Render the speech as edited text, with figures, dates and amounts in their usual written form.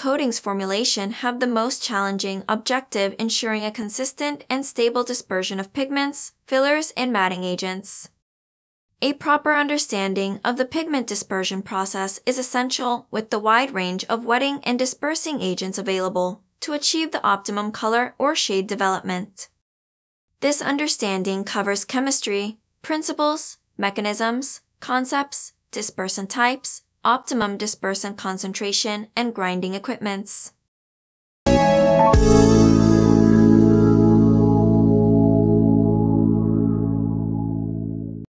coatings formulation have the most challenging objective, ensuring a consistent and stable dispersion of pigments, fillers, and matting agents. A proper understanding of the pigment dispersion process is essential with the wide range of wetting and dispersing agents available to achieve the optimum color or shade development. This understanding covers chemistry, principles, mechanisms, concepts, dispersant types, optimum dispersant concentration, and grinding equipments.